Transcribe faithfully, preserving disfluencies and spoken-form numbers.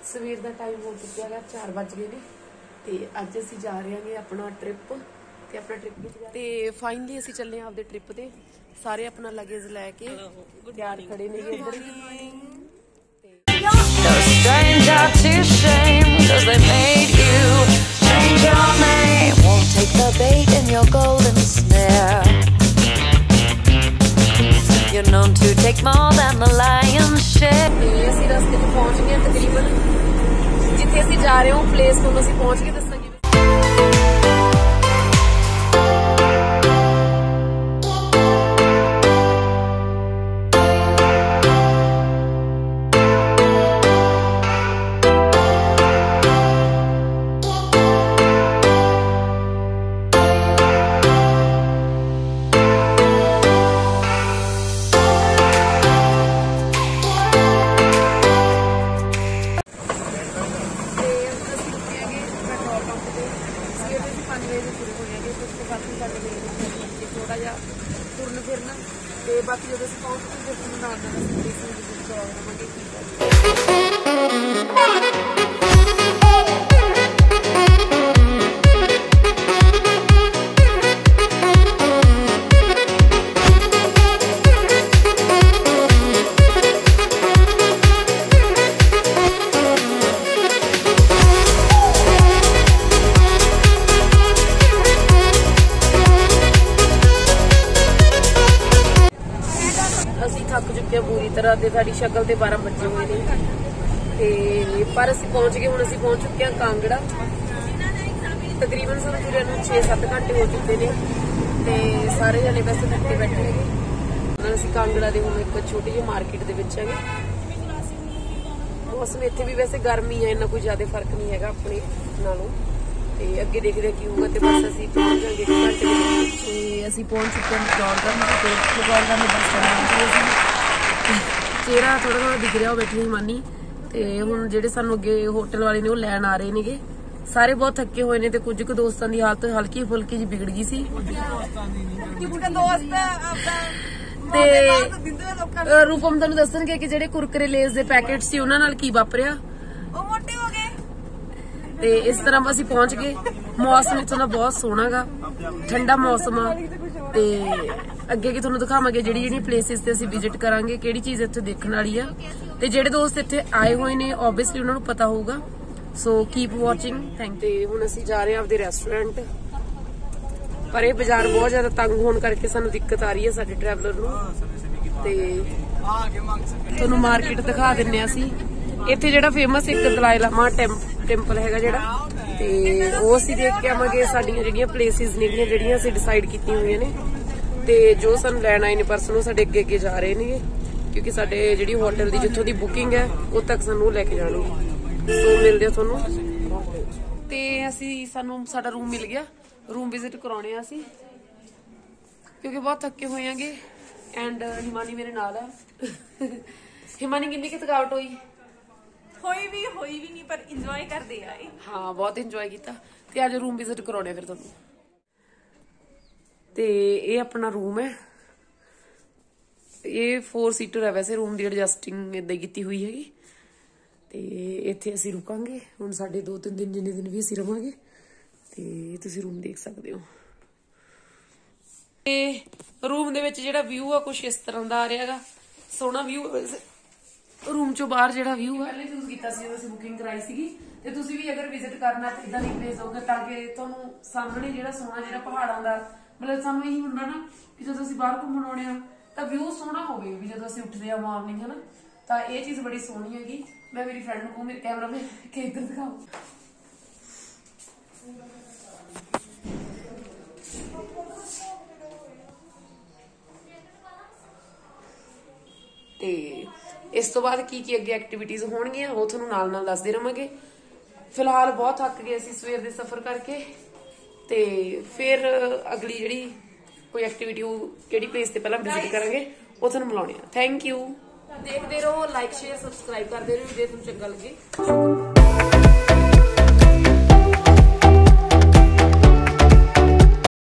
सवेर का टाइम हो चुका है, चार बज गए ने ते अज असी जा रहे हैं अपना ट्रिप ते अपना ट्रिप ते फाइनली असी चले आपदे ट्रिप ते सारे अपना लगेज लैके तैयार खड़े ने इधर No stranger to shame, cause they made you change your name. Won't take the bait in your golden snare. You're known to take more than the lion's share. ਅਸੀਂ ਰਸਤੇ 'ਚ ਪਹੁੰਚ ਗਏ ਤਕਰੀਬਨ ਜਿੱਥੇ ਅਸੀਂ ਜਾ ਰਹੇ ਹਾਂ ਪਲੇਸ ਤੋਂ ਅਸੀਂ ਪਹੁੰਚ ਕੇ ਦੱਸਾਂਗੇ। थोड़ा जा तुरन फिरना ते बाकी जो पहुंच के थक चुके पूरी तरह ते साडी शक्ल ते बारह बजे हुए ने ते पर असी पहुंच गए। हुण असी पहुंच चुके हैं कांगड़ा। तकरीबन सानू तुरे नूं छे सत्त घंटे हो चुके ने ते सारे जने वैसे थके बैठे है। असी कांगड़ा दे हुण एक छोटी जी मार्केट दे विच है। मौसम इत्थे भी वैसे गर्मी है, इन्ना कोई ज्यादा फर्क नहीं है अपने नालों ते अगे देखदे की होगा ते बस असी पहुंच जाएंगे एक घंटे दे विच। असी पहुंच चुके हैं मैक्लोडगंज ते मैक्लोडगंज बस स्टैंड चेहरा थोड़ा थोड़ा दिख रहा बैठी हिमानी ते हुण जेडे सानू अगे होटल वाले ने वो लैन आ रहे ने। सारे बहुत थके हुए ने ते कुछ क दोस्तां दी हालत हल्की फुल्की जी बिगड़ गई सी ते रूपम तुहानू दसणगे कि जेडे कुरकुरे लेस दे पैकेट सी उन्हां नाल की वापरिया। ओ मोटे हो गए ते इस तरह असी पहुंच गए। मौसम इत्थों दा बहुत सोहना गा, ठंडा मौसम आ ते अगे की तुहानू दिखावांगे जेडी जेडी प्लेसिस ते असी विजिट करांगे, केड़ी चीज इत्थे देखण वाली आ ते जेडे दोस्त इत्थे आए हुए ने ऑब्वियसली उन्हां नू पता होगा। So keep watching. Thank you. हुण असी जा रहे हैं आपदे रेस्टोरेंट पर यह बाजार बहुत ज्यादा तंग होने करके सानू दिक्कत आ रही है साडे ट्रैवलर नू ते तुहानू मार्केट दिखा दिन्ने असी। इत्थे जेड़ा फेमस एक दलाई लामा टेंपल हैगा जेड़ा ते वो असी देख के आवांगे। साडियां जेहड़ियां प्लेसिस ने जेहड़ियां असी डिसाइड कीती हुई ने ते जो सानू लैन आए ने परसों साडे अगे अगे जा रहे ने क्योंकि साडे जेहड़ी होटल दी जिथों दी बुकिंग है उद तक सानू लेके जाणगे। सो मिलदे आ तुहानू ते असी सानू साडा रूम मिल गया। रूम विजिट कराने असी क्योंकि बहुत थके हुए हैं एंड हिमानी मेरे नाल है। हिमानी किन्नी की थकावट हुई? होई भी होई भी नहीं पर इंजॉय करदे आए। हाँ बहुत इंजॉय किया ते आज रूम विजिट कराने फिर तुहानू ते ये अपना रूम है। ये फोर सीटर है वैसे रूम की एडजस्टिंग इदा की हुई हैगी ते इत्थे असी रुकांगे हुण साडे दो तीन दिन जिन्ने दिन भी असी रवांगे ते तुसी रूम देख सकते हो। ते रूम दे विच जेहड़ा व्यू है कुछ इस तरह दा आ रहा है, सोहना व्यू रूम चो बाहर जेहड़ा व्यू है पहले यूज कीता सी असी बुकिंग कराई सीगी ते तुसी भी अगर विजिट करना ते इदां दी प्लेस होगे ताकि तुहानू सामने जेहड़ा सोहना जेहड़ा पहाड़ां दा मतलब सानू यही हुंदा ना कि जदों असी बाहर घूमण आउणे आ तां व्यू सोहना होवे भी जदों असी उठदे आ मॉर्निंग है ना तां ये चीज बड़ी सोहनी हैगी। मैं मेरी फ्रेंड को मेरे कैमरा में के इधर दिखाओ ते इस तो बाद की की अगे एक्टिविटीज होणगियां वो तुहानू नाल नाल दसदे रहांगे। फिलहाल बहुत थक गए असीं सवेर दे सफर करके ते फिर अगली जिहड़ी कोई एक्टिविटी किहड़ी प्लेस ते पहला विजिट करांगे वो तुहानू मिलाउने आ। Thank you. देखते रहो, लाइक शेयर सबसक्राइब करते रहो जे तुहानू चंगा लगे।